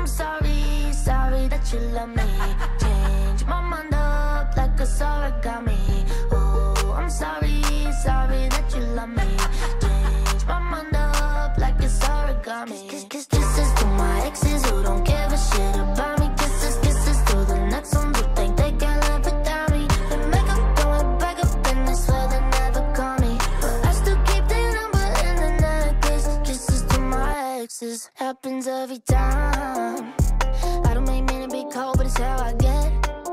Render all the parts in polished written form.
I'm sorry, sorry that you love me. Change my mind up like a origami. Oh, I'm sorry, sorry that you love me. Change my mind up like it's origami. Kisses to my exes who don't give a shit about me. Kisses to the next ones who think they can live without me. They make up, going back up, and they swear they never call me, but I still keep their number in the necklace. Kisses to my exes, happens every time. I don't make mean to be cold, but it's how I get.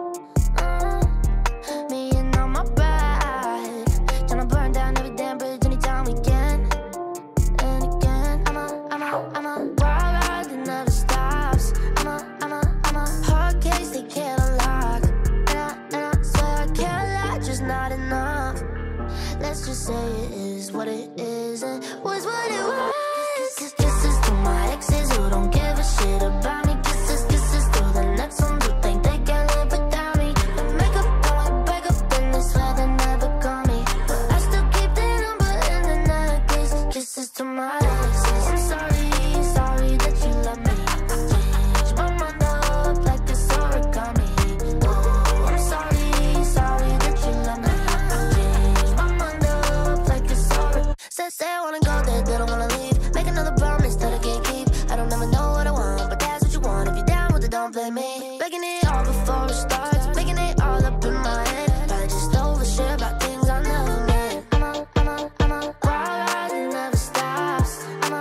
Me and all my pride, tryna burn down every damn bridge anytime we can. And again, I'm a wild ride that never stops. I'm a hard case they can't unlock. And I swear I can't lie, just not enough. Let's just say it is what it is and was what it was. Kisses to my exes who don't give a shit about me. Kisses to the next ones who think they can live without me. They make up, going back up, and they swear they never call me, but I still keep their number in the necklace. Kisses to my exes. I'm sorry, sorry that you love me. Change my mind up like it's origami. Oh, I'm sorry, sorry that you love me. Change my mind up like it's origami. Say I wanna go there, they don't wanna leave. Make another promise that I can't keep. I don't ever know what I want, but that's what you want. If you're down with it, don't blame me. Making it all before it starts, making it all up in my head. I just overshare about things I never meant. I'm a wild ride that never stops.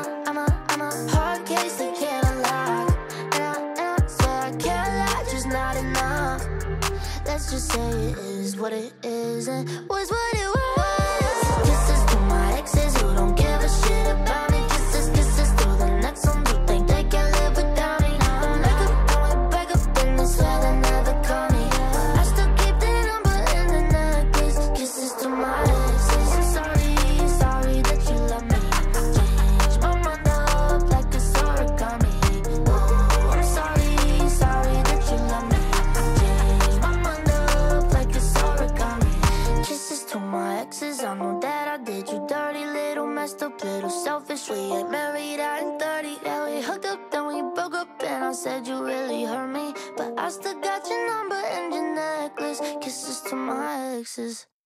I'm a hard case they can't unlock. And I swear I can't lie, just not enough. Let's just say it is what it is and was what it was. Kisses to my exes who don't give a shit about me. Kisses to the next ones who think they can live without me. They make up, going back up, and they swear they never call me, but I still keep their number in the necklace. Kisses to my exes. I'm sorry, sorry that you love me. Change my mind up like it's origami. Oh, I'm sorry, sorry that you love me. Change my mind up like it's origami. Kisses to my exes, I know that I did you dirty. Little messed up, little selfish. We ain't married, I ain't 30. Yeah, we hooked up, then we broke up, and I said you really hurt me, but I still got your number and your necklace. Kisses to my exes.